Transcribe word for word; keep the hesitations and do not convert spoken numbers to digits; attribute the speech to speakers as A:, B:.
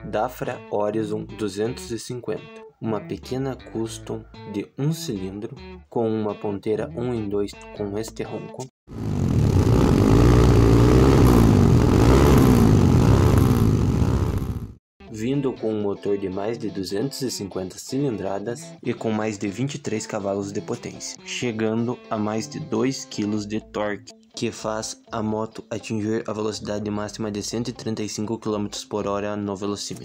A: Dafra Horizon duzentos e cinquenta, uma pequena custom de um cilindro com uma ponteira um em dois com este ronco, vindo com um motor de mais de duzentas e cinquenta cilindradas e com mais de vinte e três cavalos de potência, chegando a mais de dois quilos de torque, que faz a moto atingir a velocidade máxima de cento e trinta e cinco quilômetros por hora no velocímetro.